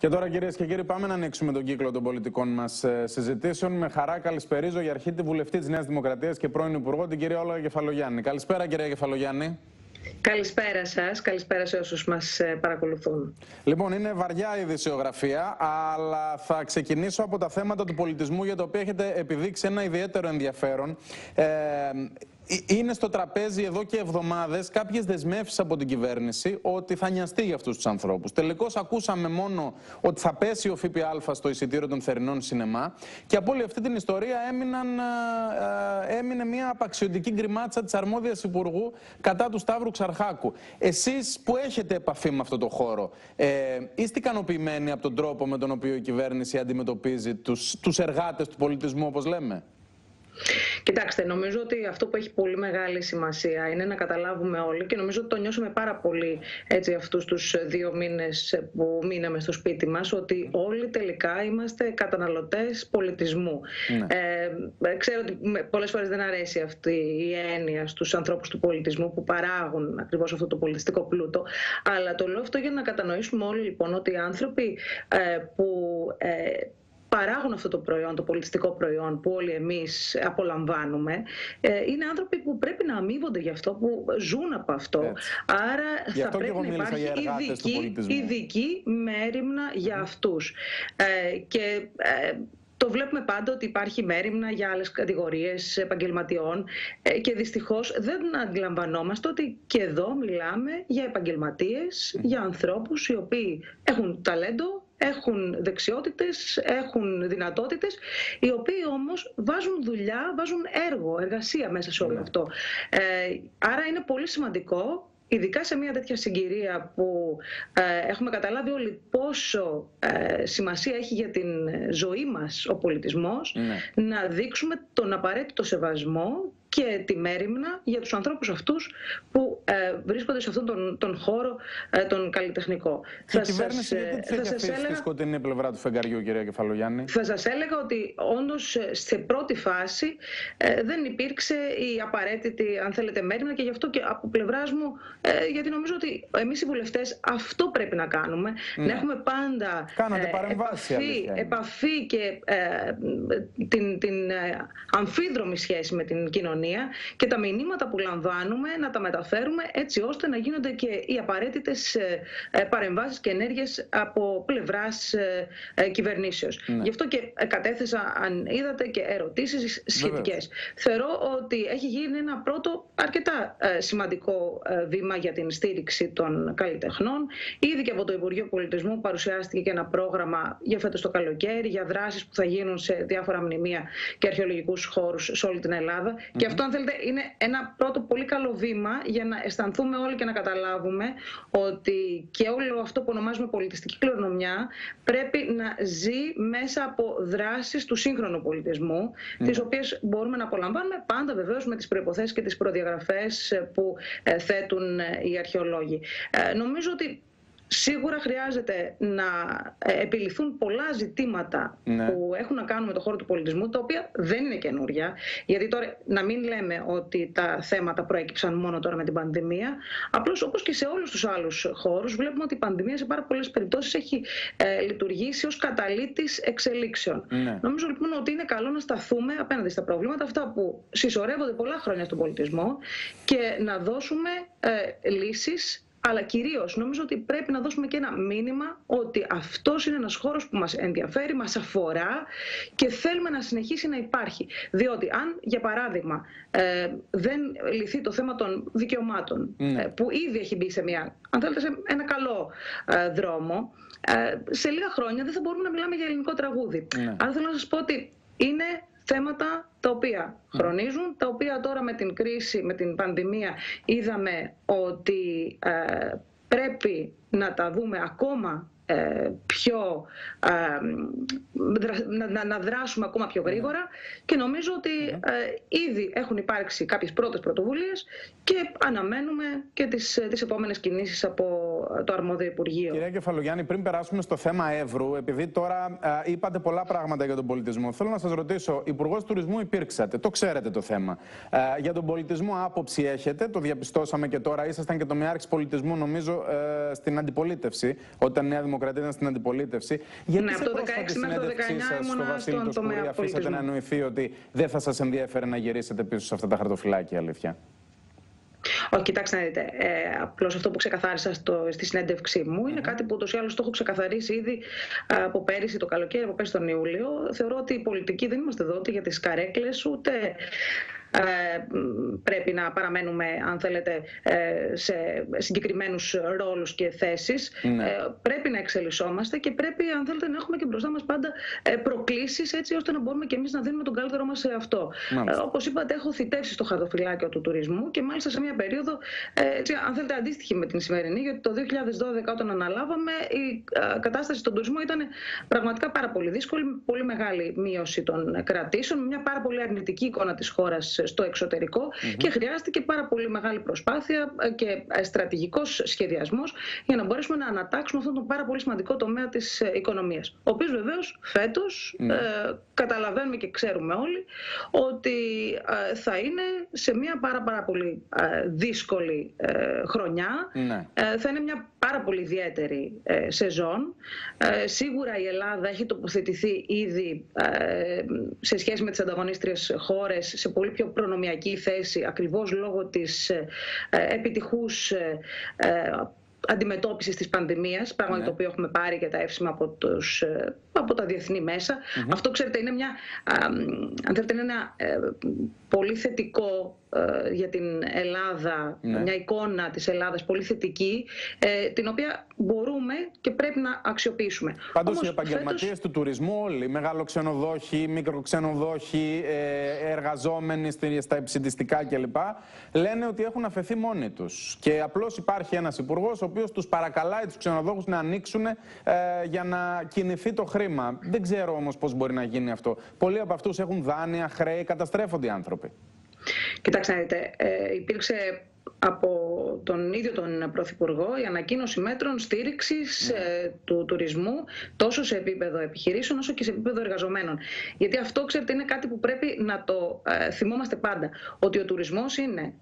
Και τώρα, κυρίες και κύριοι, πάμε να ανοίξουμε τον κύκλο των πολιτικών μας συζητήσεων. Με χαρά καλησπερίζω για αρχή τη βουλευτή της Νέας Δημοκρατίας και πρώην Υπουργό, την κυρία Όλγα Κεφαλογιάννη. Καλησπέρα, κυρία Κεφαλογιάννη. Καλησπέρα σας, καλησπέρα σε όσους μας παρακολουθούν. Λοιπόν, είναι βαριά η ειδησιογραφία, αλλά θα ξεκινήσω από τα θέματα του πολιτισμού, για τα οποία έχετε επιδείξει ένα ιδιαίτερο ενδιαφέρον. Είναι στο τραπέζι εδώ και εβδομάδες κάποιες δεσμεύσεις από την κυβέρνηση ότι θα νοιαστεί για αυτούς τους ανθρώπους. Τελικώς ακούσαμε μόνο ότι θα πέσει ο ΦΠΑ στο εισιτήριο των θερινών σινεμά και από όλη αυτή την ιστορία έμεινε μια απαξιωτική γκριμάτσα της αρμόδιας υπουργού κατά του Σταύρου Ξαρχάκου. Εσείς που έχετε επαφή με αυτό το χώρο, είστε ικανοποιημένοι από τον τρόπο με τον οποίο η κυβέρνηση αντιμετωπίζει τους εργάτες του πολιτισμού, όπως λέμε? Κοιτάξτε, νομίζω ότι αυτό που έχει πολύ μεγάλη σημασία είναι να καταλάβουμε όλοι, και νομίζω ότι το νιώσαμε πάρα πολύ έτσι αυτούς τους 2 μήνες που μείναμε στο σπίτι μας, ότι όλοι τελικά είμαστε καταναλωτές πολιτισμού. Ξέρω ότι πολλές φορές δεν αρέσει αυτή η έννοια στους ανθρώπους του πολιτισμού που παράγουν ακριβώς αυτό το πολιτιστικό πλούτο, αλλά το λέω αυτό για να κατανοήσουμε όλοι λοιπόν ότι οι άνθρωποι που παράγουν αυτό το προϊόν, το πολιτιστικό προϊόν που όλοι εμείς απολαμβάνουμε, είναι άνθρωποι που πρέπει να αμείβονται γι' αυτό, που ζουν από αυτό. Έτσι. Άρα θα πρέπει να υπάρχει ειδική μέριμνα για αυτούς. Το βλέπουμε πάντα ότι υπάρχει μέριμνα για άλλες κατηγορίες επαγγελματιών και δυστυχώς δεν αντιλαμβανόμαστε ότι και εδώ μιλάμε για επαγγελματίες, για ανθρώπους οι οποίοι έχουν ταλέντο, έχουν δεξιότητες, έχουν δυνατότητες, οι οποίοι όμως βάζουν δουλειά, βάζουν εργασία μέσα σε όλο αυτό. Άρα είναι πολύ σημαντικό, ειδικά σε μια τέτοια συγκυρία που έχουμε καταλάβει όλοι πόσο σημασία έχει για την ζωή μας ο πολιτισμός, να δείξουμε τον απαραίτητο σεβασμό και τη μέριμνα για τους ανθρώπους αυτούς που βρίσκονται σε αυτόν τον χώρο τον καλλιτεχνικό. Και η κυβέρνηση γιατί τους έχει αφήσει στη σκοτεινή πλευρά του φεγγαριού, κυρία Κεφαλογιάννη? Θα σας έλεγα ότι όντως σε πρώτη φάση δεν υπήρξε η απαραίτητη, αν θέλετε, μέριμνα, και γι' αυτό και από πλευράς μου, γιατί νομίζω ότι εμείς οι βουλευτές αυτό πρέπει να κάνουμε, να έχουμε πάντα επαφή και την αμφίδρομη σχέση με την κοινωνία, και τα μηνύματα που λαμβάνουμε να τα μεταφέρουμε έτσι ώστε να γίνονται και οι απαραίτητες παρεμβάσεις και ενέργειες από πλευράς κυβερνήσεως. Γι' αυτό και κατέθεσα, αν είδατε, και ερωτήσεις σχετικές. Θεωρώ ότι έχει γίνει ένα πρώτο αρκετά σημαντικό βήμα για την στήριξη των καλλιτεχνών. Ήδη και από το Υπουργείο Πολιτισμού παρουσιάστηκε και ένα πρόγραμμα για φέτος το καλοκαίρι, για δράσεις που θα γίνουν σε διάφορα μνημεία και αρχαιολογικούς χώρους σε όλη την Ελλάδα. Και αυτό, αν θέλετε, είναι ένα πρώτο πολύ καλό βήμα για να αισθανθούμε όλοι και να καταλάβουμε ότι και όλο αυτό που ονομάζουμε πολιτιστική κληρονομιά πρέπει να ζει μέσα από δράσεις του σύγχρονου πολιτισμού, τις οποίες μπορούμε να απολαμβάνουμε πάντα βεβαίως με τις προϋποθέσεις και τις προδιαγραφές που θέτουν οι αρχαιολόγοι. Νομίζω ότι σίγουρα χρειάζεται να επιληθούν πολλά ζητήματα που έχουν να κάνουν με το χώρο του πολιτισμού, τα οποία δεν είναι καινούρια. Γιατί τώρα να μην λέμε ότι τα θέματα προέκυψαν μόνο τώρα με την πανδημία. Απλώς, όπως και σε όλους τους άλλους χώρους, βλέπουμε ότι η πανδημία σε πάρα πολλές περιπτώσεις έχει λειτουργήσει ως καταλύτης εξελίξεων. Νομίζω λοιπόν ότι είναι καλό να σταθούμε απέναντι στα προβλήματα αυτά που συσσωρεύονται πολλά χρόνια στον πολιτισμό και να δώσουμε λύσεις. Αλλά κυρίως νομίζω ότι πρέπει να δώσουμε και ένα μήνυμα ότι αυτός είναι ένας χώρος που μας ενδιαφέρει, μας αφορά και θέλουμε να συνεχίσει να υπάρχει. Διότι αν, για παράδειγμα, δεν λυθεί το θέμα των δικαιωμάτων, που ήδη έχει μπει σε αν θέλετε, σε ένα καλό δρόμο, σε λίγα χρόνια δεν θα μπορούμε να μιλάμε για ελληνικό τραγούδι. Άρα θέλω να σας πω ότι είναι θέματα τα οποία χρονίζουν, τα οποία τώρα με την κρίση, με την πανδημία είδαμε ότι πρέπει να τα δούμε ακόμα πιο, να δράσουμε ακόμα πιο γρήγορα, και νομίζω ότι ήδη έχουν υπάρξει κάποιες πρώτες πρωτοβουλίες και αναμένουμε και τις επόμενες κινήσεις από το αρμόδιο Υπουργείο. Κυρία Κεφαλογιάννη, πριν περάσουμε στο θέμα Εύρου, επειδή τώρα είπατε πολλά πράγματα για τον πολιτισμό, θέλω να σας ρωτήσω, Υπουργός Τουρισμού υπήρξατε, το ξέρετε το θέμα. Για τον πολιτισμό άποψη έχετε, το διαπιστώσαμε και τώρα, ήσασταν και το Μεάρχης Πολιτισμού νομίζω στην αντιπολίτευση, όταν η Νέα Δημοκρατία ήταν στην αντιπολίτευση. Γιατί από το 2016 μέχρι το 2019 στο Βασίλη του Σκουρή αφήσατε να εννοηθεί ότι δεν θα σας ενδιαφέρε να γυρίσετε πίσω σε αυτά τα χαρτοφυλάκια, αλήθεια? Όχι, κοιτάξτε να δείτε. Απλώς αυτό που ξεκαθάρισα στη συνέντευξή μου είναι κάτι που ούτως ή άλλως το έχω ξεκαθαρίσει ήδη από πέρυσι το καλοκαίρι, από πέρυσι τον Ιούλιο. Θεωρώ ότι οι πολιτικοί δεν είμαστε εδώ ούτε για τις καρέκλες, ούτε πρέπει να παραμένουμε, αν θέλετε, σε συγκεκριμένους ρόλους και θέσεις. Πρέπει να εξελισσόμαστε και πρέπει, αν θέλετε, να έχουμε και μπροστά μας πάντα προκλήσεις, έτσι ώστε να μπορούμε και εμείς να δίνουμε τον καλύτερό μας σε αυτό. Όπως είπατε, έχω θητεύσει στο χαρτοφυλάκιο του τουρισμού και μάλιστα σε μια περίοδο, έτσι, αν θέλετε, αντίστοιχη με την σημερινή, γιατί το 2012 όταν αναλάβαμε η κατάσταση στον τουρισμό ήταν πραγματικά πάρα πολύ δύσκολη, με πολύ μεγάλη μείωση των κρατήσεων, μια πάρα πολύ αρνητική εικόνα της χώρας στο εξωτερικό και χρειάστηκε πάρα πολύ μεγάλη προσπάθεια και στρατηγικός σχεδιασμός για να μπορέσουμε να ανατάξουμε αυτόν τον πάρα πολύ σημαντικό τομέα της οικονομίας. Ο οποίος βεβαίως φέτος καταλαβαίνουμε και ξέρουμε όλοι ότι θα είναι σε μια πάρα πολύ δύσκολη χρονιά. Θα είναι μια πάρα πολύ ιδιαίτερη σεζόν. Σίγουρα η Ελλάδα έχει τοποθετηθεί ήδη σε σχέση με τις ανταγωνίστριες χώρες σε πολύ πιο προνομιακή θέση, ακριβώς λόγω της επιτυχούς αντιμετώπισης της πανδημίας, πράγμα το οποίο έχουμε πάρει και τα εύσημα από τα διεθνή μέσα. Αυτό, ξέρετε, είναι αν θέλετε, είναι ένα πολύ θετικό για την Ελλάδα, μια εικόνα της Ελλάδας πολύ θετική, την οποία μπορούμε και πρέπει να αξιοποιήσουμε. Πάντως οι επαγγελματίες του τουρισμού όλοι, μεγαλοξενοδόχοι, μικροξενοδόχοι, εργαζόμενοι στα υψηλιστικά κλπ, λένε ότι έχουν αφαιθεί μόνοι τους. Και απλώς υπάρχει ένας υπουργός ο οποίος τους παρακαλάει τους ξενοδόχους να ανοίξουν για να κινηθεί το χρήμα. Δεν ξέρω όμως πώς μπορεί να γίνει αυτό. Πολλοί από αυτούς έχουν δάνεια, χρέη, καταστρέφονται οι άνθρωποι. Κοιτάξτε, υπήρξε από τον ίδιο τον Πρωθυπουργό η ανακοίνωση μέτρων στήριξης του τουρισμού, τόσο σε επίπεδο επιχειρήσεων όσο και σε επίπεδο εργαζομένων. Γιατί αυτό, ξέρετε, είναι κάτι που πρέπει να το θυμόμαστε πάντα, ότι ο τουρισμός είναι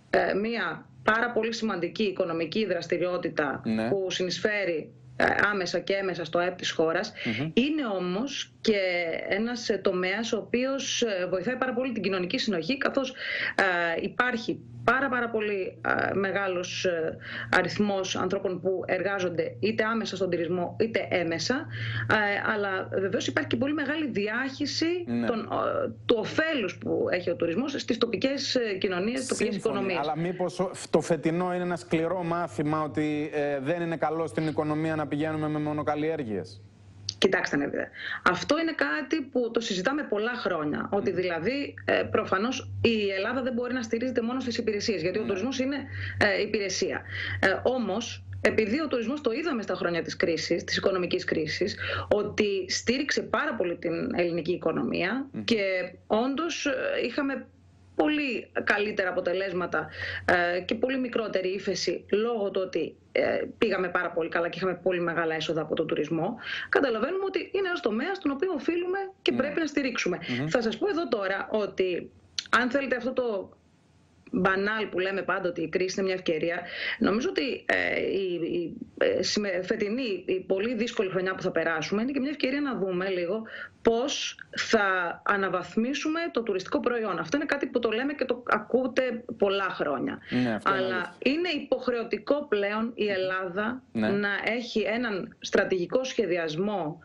μια πάρα πολύ σημαντική οικονομική δραστηριότητα που συνεισφέρει άμεσα και έμεσα στο ΑΕΠ της χώρας. Είναι όμως και ένας τομέας ο οποίος βοηθάει πάρα πολύ την κοινωνική συνοχή, καθώς υπάρχει πάρα πολύ μεγάλος αριθμός ανθρώπων που εργάζονται είτε άμεσα στον τουρισμό είτε έμεσα, αλλά βεβαίως υπάρχει και πολύ μεγάλη διάχυση του ωφέλους που έχει ο τουρισμός στις τοπικές κοινωνίες, στις τοπικές οικονομίες. Αλλά μήπως το φετινό είναι ένα σκληρό μάθημα ότι δεν είναι καλό στην οικονομία να πηγαίνουμε με μονοκαλλιέργειες? Κοιτάξτε να δείτε. Αυτό είναι κάτι που το συζητάμε πολλά χρόνια. Ότι δηλαδή προφανώς η Ελλάδα δεν μπορεί να στηρίζεται μόνο στις υπηρεσίες, γιατί ο τουρισμός είναι υπηρεσία. Όμως, επειδή ο τουρισμός το είδαμε στα χρόνια της κρίσης, της οικονομικής κρίσης, ότι στήριξε πάρα πολύ την ελληνική οικονομία και όντως είχαμε πολύ καλύτερα αποτελέσματα και πολύ μικρότερη ύφεση λόγω του ότι πήγαμε πάρα πολύ καλά και είχαμε πολύ μεγάλα έσοδα από τον τουρισμό. Καταλαβαίνουμε ότι είναι ένας τομέας τον οποίο οφείλουμε και πρέπει να στηρίξουμε. Θα σας πω εδώ τώρα ότι αν θέλετε αυτό το μπανάλ που λέμε πάντα ότι η κρίση είναι μια ευκαιρία, νομίζω ότι η φετινή, η πολύ δύσκολη χρονιά που θα περάσουμε είναι και μια ευκαιρία να δούμε λίγο πώς θα αναβαθμίσουμε το τουριστικό προϊόν. Αυτό είναι κάτι που το λέμε και το ακούτε πολλά χρόνια. Αλλά είναι υποχρεωτικό πλέον η Ελλάδα να έχει έναν στρατηγικό σχεδιασμό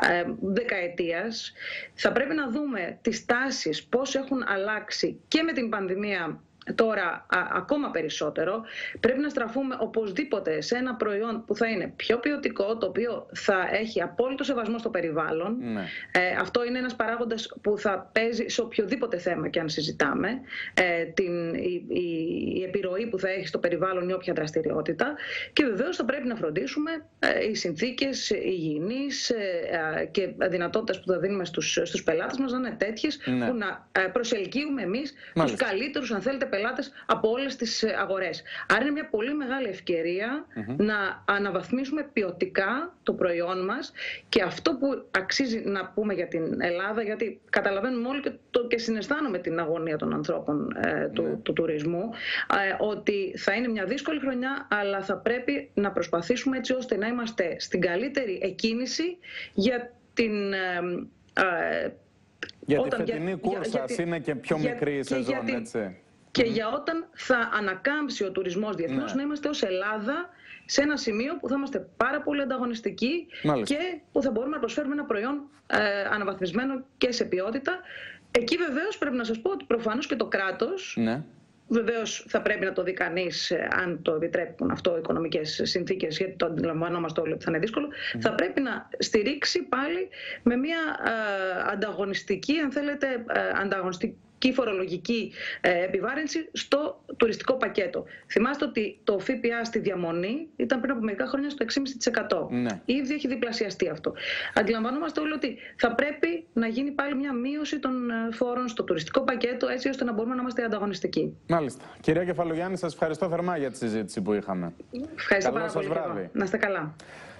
δεκαετίας. Θα πρέπει να δούμε τις τάσεις, πώς έχουν αλλάξει και με την πανδημία. Τώρα ακόμα περισσότερο πρέπει να στραφούμε οπωσδήποτε σε ένα προϊόν που θα είναι πιο ποιοτικό, το οποίο θα έχει απόλυτο σεβασμό στο περιβάλλον. Αυτό είναι ένας παράγοντας που θα παίζει σε οποιοδήποτε θέμα και αν συζητάμε, η επιρροή που θα έχει στο περιβάλλον ή όποια δραστηριότητα. Και βεβαίως θα πρέπει να φροντίσουμε οι συνθήκες υγιεινής και δυνατότητας που θα δίνουμε στους πελάτες μας να είναι τέτοιες που να προσελκύουμε εμείς τους καλύτερους, αν θέλετε, πελάτες από όλες τις αγορές. Άρα είναι μια πολύ μεγάλη ευκαιρία να αναβαθμίσουμε ποιοτικά το προϊόν μας, και αυτό που αξίζει να πούμε για την Ελλάδα, γιατί καταλαβαίνουμε όλοι και συναισθάνομαι την αγωνία των ανθρώπων του τουρισμού, ότι θα είναι μια δύσκολη χρονιά, αλλά θα πρέπει να προσπαθήσουμε έτσι ώστε να είμαστε στην καλύτερη εκκίνηση για την... Γιατί η φετινή κούρσα είναι και πιο μικρή η σεζόν, έτσι. Και για όταν θα ανακάμψει ο τουρισμός διεθνώς, να είμαστε ως Ελλάδα σε ένα σημείο που θα είμαστε πάρα πολύ ανταγωνιστικοί και που θα μπορούμε να προσφέρουμε ένα προϊόν αναβαθμισμένο και σε ποιότητα. Εκεί βεβαίως πρέπει να σας πω ότι προφανώς και το κράτος, βεβαίως θα πρέπει να το δει κανείς, αν το επιτρέπουν αυτό οι οικονομικές συνθήκες, γιατί το αντιλαμβανόμαστε όλοι ότι θα είναι δύσκολο, θα πρέπει να στηρίξει πάλι με μια ανταγωνιστική, αν θέλετε, ανταγωνιστική φορολογική επιβάρυνση στο τουριστικό πακέτο. Θυμάστε ότι το ΦΠΑ στη διαμονή ήταν πριν από μερικά χρόνια στο 6,5%. Ήδη έχει διπλασιαστεί αυτό. Αντιλαμβανόμαστε όλοι ότι θα πρέπει να γίνει πάλι μια μείωση των φόρων στο τουριστικό πακέτο, έτσι ώστε να μπορούμε να είμαστε ανταγωνιστικοί. Μάλιστα. Κυρία Κεφαλογιάννη, σας ευχαριστώ θερμά για τη συζήτηση που είχαμε. Ευχαριστώ πάρα πολύ. Να είστε καλά.